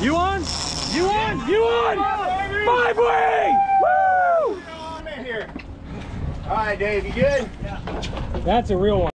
You on? You on? You on? 5 wing! Woo! All right, Dave, you good? That's a real one.